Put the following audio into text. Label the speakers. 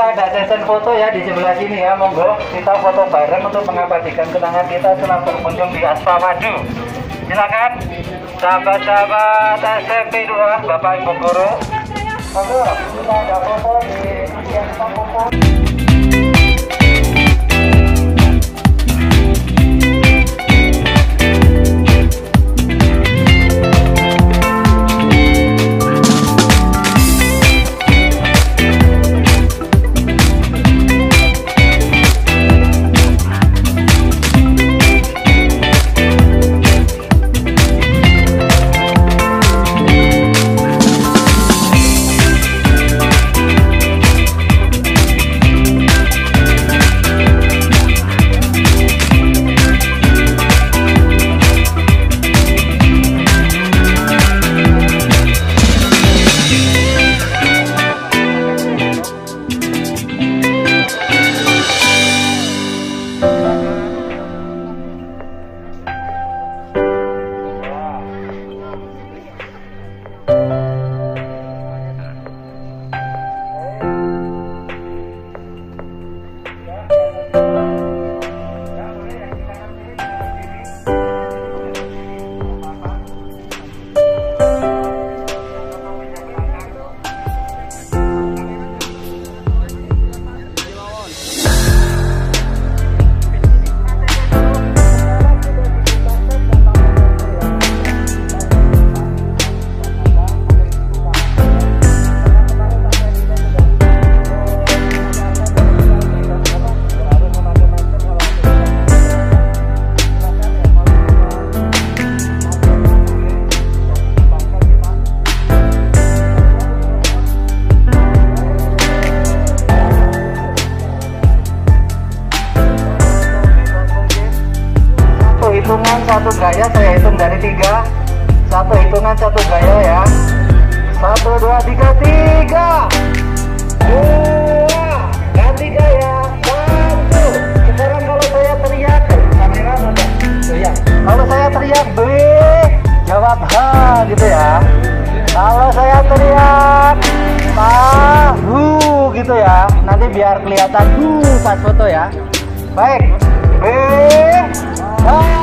Speaker 1: ada sesi foto ya di sebelah sini ya, monggo kita foto bareng untuk mengabadikan kenangan kita setelah berkunjung di Aspa Madu. Silakan sahabat-sahabat SMP 2, Bapak Ibu Guru, monggo kita ada foto di Aspa Foto. Hitungan satu gaya, saya hitung dari 3. Satu hitungan satu gaya ya. 1, 2, 3, 3. 2, ganti gaya. 1. Sekarang kalau saya teriak, kamera ada. Ya. Kalau saya teriak B, jawab H gitu ya. Kalau saya teriak tahu gitu ya. Nanti biar kelihatan pas foto ya. Baik. B, H.